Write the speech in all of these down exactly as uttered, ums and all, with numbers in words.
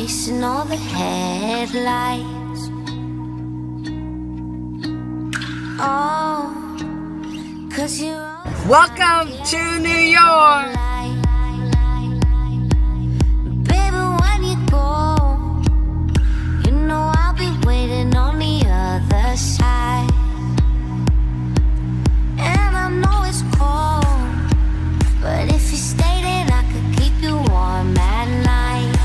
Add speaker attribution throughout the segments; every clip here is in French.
Speaker 1: chasing all the headlights. Oh, cause you're
Speaker 2: welcome to New York.
Speaker 1: Baby, when you go, you know I'll be waiting on the other side. And I know it's cold, but if you stay, then I could keep you warm at night.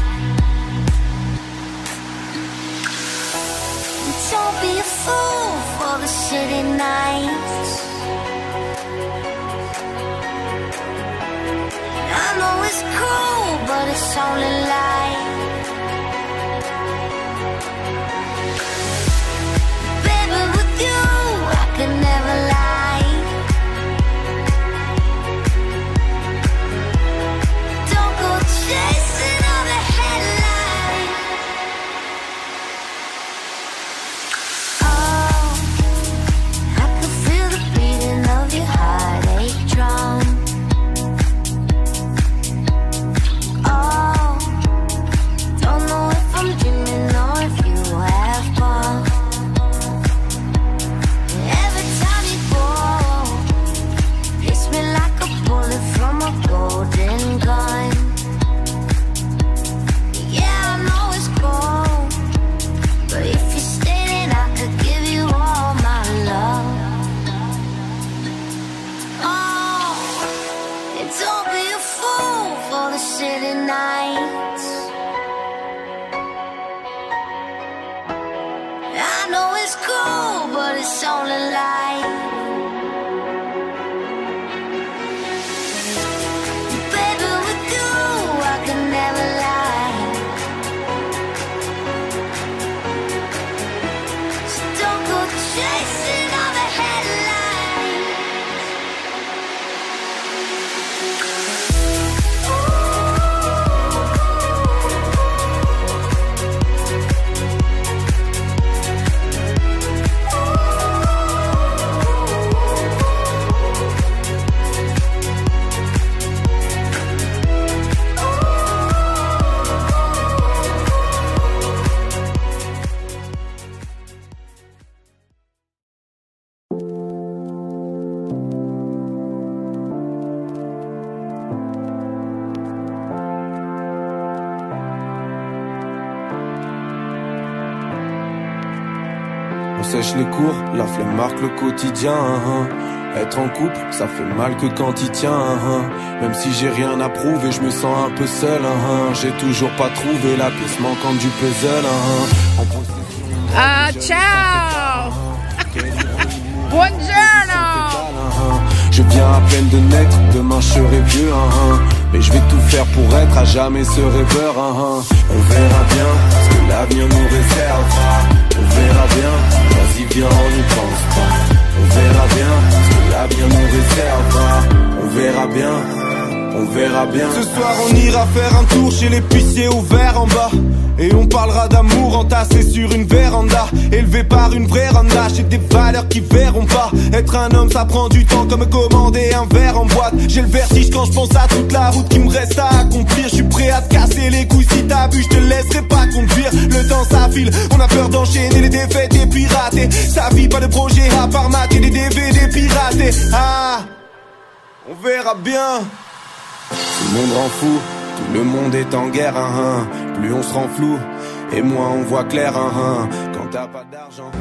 Speaker 1: Don't be a fool for the city nights. I know it's cool, but it's only light. Baby, with you, I could never lie. Don't go chasing all the headlights. Oh, I could feel the beating of your heartache drum. Oh, don't know if I'm dreaming or if you have gone. Every time you go, hits me like a bullet from a golden gun. Yeah, I know it's cold, but if you stay, then I could give you all my love. Oh, and don't be a fool for the city nights. I know it's cool, but it's only light. Baby, with you, I can never lie. So don't go chasing all the headlights.
Speaker 3: On sèche les cours, la flemme marque le quotidien. Hein. Être en couple, ça fait mal que quand il tient. Hein. Même si j'ai rien à prouver, je me sens un peu seul. Hein. J'ai toujours pas trouvé la pièce manquante du puzzle. Hein. En possession.
Speaker 2: Ah, ciao. Buongiorno.
Speaker 3: Je viens à peine de naître, demain je serai vieux. Hein. Mais je vais tout faire pour être à jamais ce rêveur. Hein. On verra bien ce que l'avenir nous réservera. On verra bien, vas-y viens on n'y pense pas. On verra bien ce que l'avenir nous réservera. On verra bien, on verra bien. Ce soir on ira faire un tour chez l'épicier au vert en bas. Et on parlera d'amour entassé sur une véranda. Élevé par une vraie randa. J'ai des valeurs qui verront pas. Être un homme ça prend du temps comme commander un verre en boîte. J'ai le vertige quand je pense à toute la route qui me reste à accomplir. Je suis prêt à te casser les couilles si t'as bu, je te laisserai pas conduire. Le temps s'affile, on a peur d'enchaîner les défaites et pirater. Sa vie pas de projet à part mater des D V D piratés. Ah, on verra bien. Tout le monde rend fou, tout le monde est en guerre. Hein, hein. Plus on se rend flou et moins on voit clair. Hein, hein. Quand t'as pas d'argent.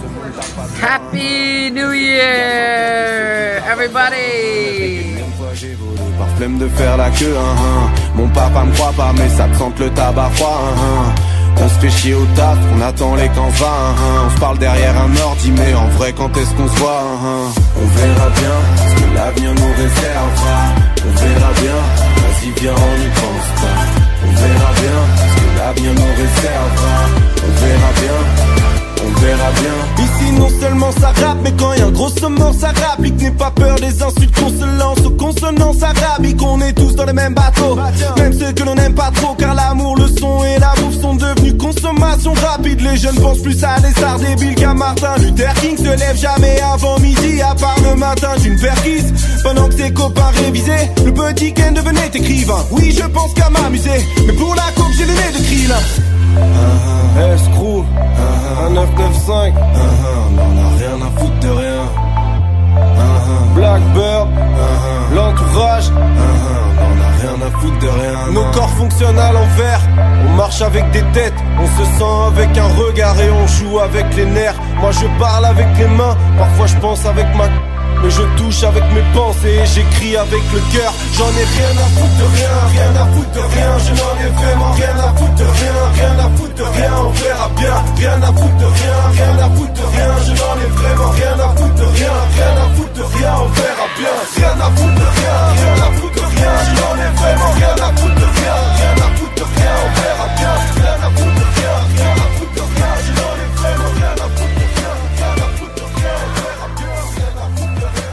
Speaker 2: Happy New Year, everybody.
Speaker 3: J'ai volé par flemme de faire la queue. Hein, hein. Mon papa me croit pas, mais ça te sente le tabac froid. Hein, hein. On se fait chier au taf, on attend les camps vingt. Hein, on se parle derrière un ordi, mais en vrai quand est-ce qu'on se voit? Hein, on verra bien ce que l'avenir nous réservera. On verra bien, vas-y viens on n'y pense pas. On verra bien ce que l'avenir nous réservera. On verra bien, on verra bien. Ici non seulement ça rappe, mais quand y a un gros mort ça rapplique. N'aie pas peur des insultes qu'on se lance aux consonances arabiques. On est tous dans le même bateau, même ceux que l'on n'aime pas trop. Car l'amour, le son et la bouffe sont devenus consommation rapide. Les jeunes pensent plus à des stars débiles qu'à Martin Luther King. Se lève jamais avant midi, à part le matin d'une perquise. Pendant que ses copains révisaient, le petit Ken devenait écrivain. Oui je pense qu'à m'amuser, mais pour la coupe j'ai le nez de krill. Escrew, un neuf neuf cinq, on en a rien à foutre de rien. Blackbird, l'entourage, on en a rien à foutre de rien. Nos corps fonctionnent à l'envers, on marche avec des têtes, on se sent avec un regard et on joue avec les nerfs. Moi je parle avec les mains, parfois je pense avec ma... Mais je touche avec mes pensées et j'écris avec le cœur. J'en ai rien à foutre de rien, rien à foutre de rien. Je n'en ai vraiment rien à foutre de rien, rien à foutre de rien. On verra bien, rien à foutre de rien, rien à foutre de rien. Je n'en ai vraiment rien à foutre de rien, rien à foutre de rien. On verra bien, rien à foutre de rien, rien à foutre de rien. Je n'en ai vraiment rien à foutre de rien, rien à foutre de rien. On verra bien, rien à foutre de rien, rien à foutre de rien. Je n'en ai vraiment rien à foutre de rien, rien à foutre de rien. On verra bien, rien à foutre de rien.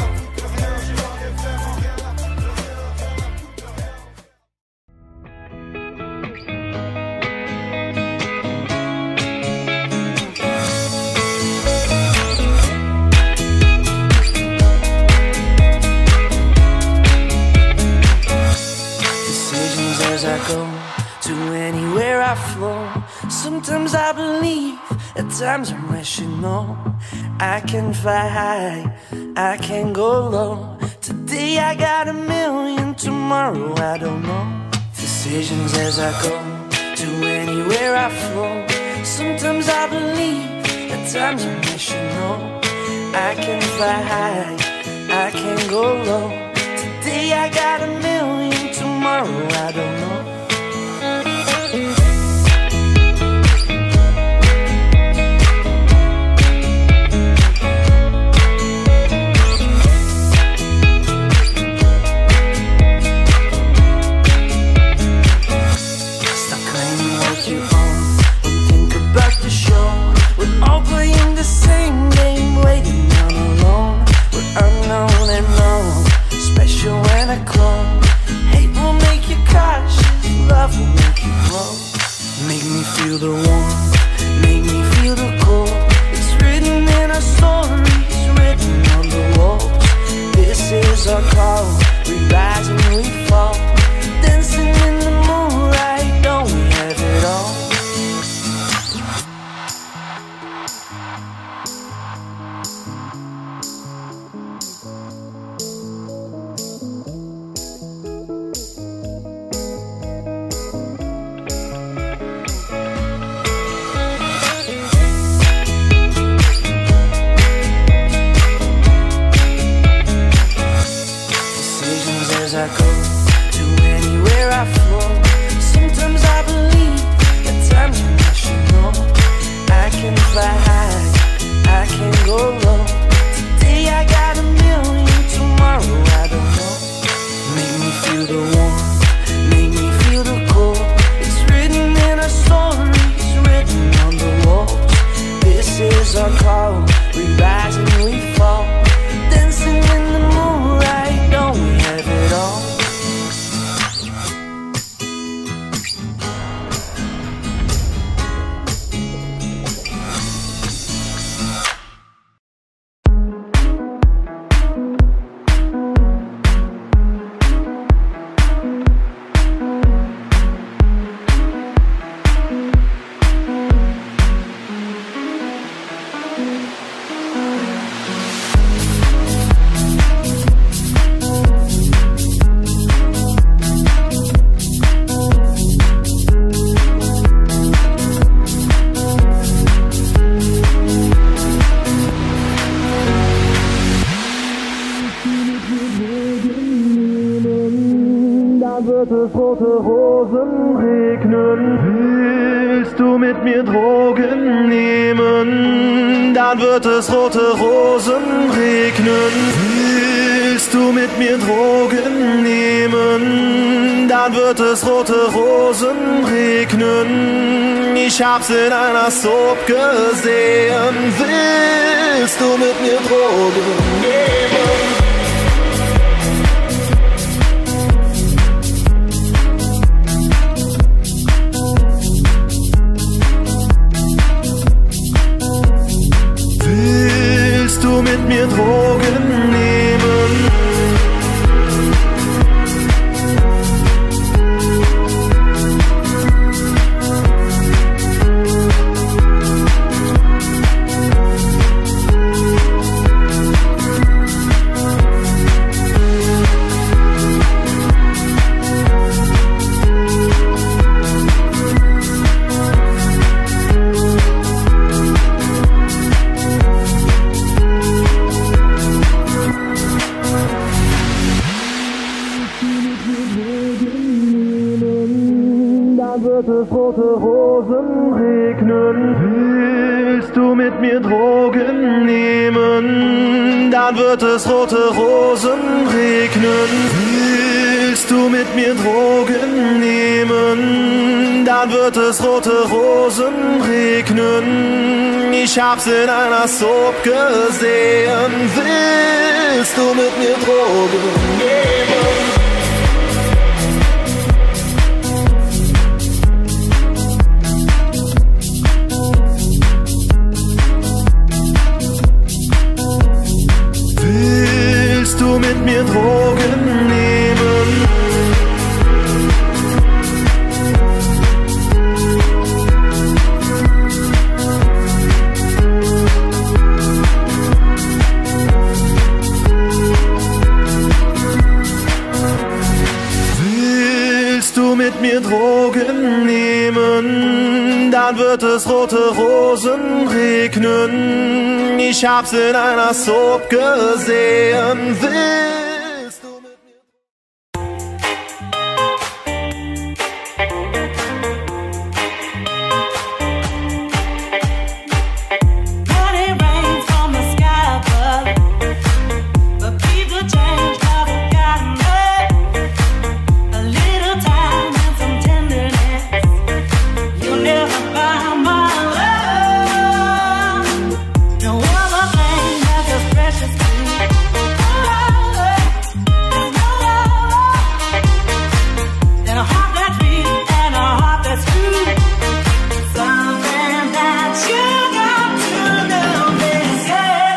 Speaker 4: Sometimes I believe, at times I'm rational. I can fly high, I can go low. Today I got a million, tomorrow I don't know. Decisions as I go, to anywhere I flow. Sometimes I believe, at times I'm rational. I can fly high, I can go low. Today I got a million, tomorrow I don't know. Feel the warmth, make me feel the cold. It's written in our stories, written on the walls. This is our call, we rise and we fall. Dancing in the moonlight, don't we have it all? I go to anywhere I flow. Sometimes I believe, at times I'm rational. I can fly high, I can go low. Today I got a million, tomorrow I don't know. Make me feel the warmth, make me feel the cold. It's written in our stories, written on the walls. This is our call, we rise and we fall. Dancing in the moonlight, don't we have it all?
Speaker 5: wird es rote Rosen regnen. Willst du mit mir Drogen nehmen? Dann wird es rote Rosen regnen. Willst du mit mir Drogen nehmen? Dann wird es rote Rosen regnen. Ich hab's in einer Soap gesehen. Willst du mit mir Drogen nehmen? Willst du mit mir Drogen nehmen? wird es rote Rosen regnen. Willst du mit mir Drogen nehmen? Dann wird es rote Rosen regnen. Willst du mit mir Drogen nehmen? Dann wird es rote Rosen regnen. Ich hab's in einer Soap gesehen. Willst du mit mir Drogen nehmen? Willst du mit mir Drogen nehmen? Willst du mit mir Drogen nehmen? Dann wird es rote Rosen regnen. Ich hab's in einer Soap gesehen. Willst du mit mir?
Speaker 6: Money rains from the sky above, but people change, never gotten up. A little time and some tenderness, you'll never buy my love. No other thing that's as precious to me. There's no other than a heart that's beat and a heart that's true. Something that you got to know this, yeah.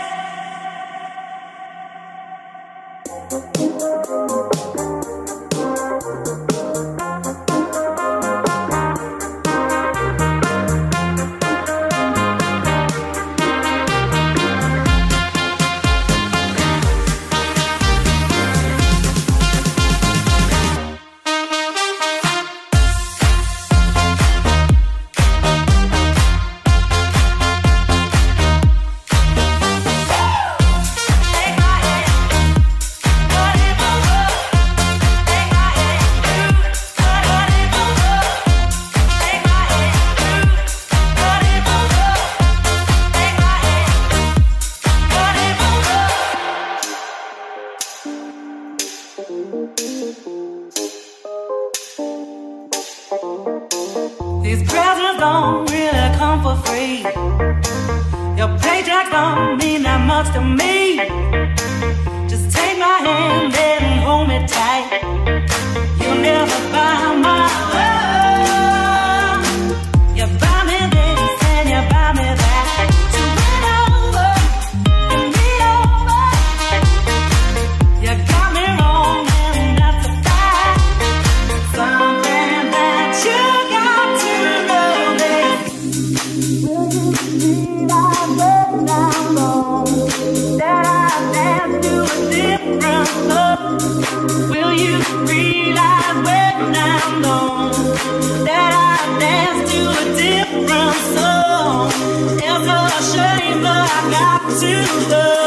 Speaker 6: These presents don't really come for free. Your paycheck don't mean that much to me. Just take my hand and hold me tight. You'll never buy my love. You buy me this and you buy me that. To win over and me over. You got me wrong and that's a fact. Something that you got to know this. Will you realize when I'm gone that I dance to a different love? Will you realize when I'm gone that I dance to a different song? It's a shame, but I got to love.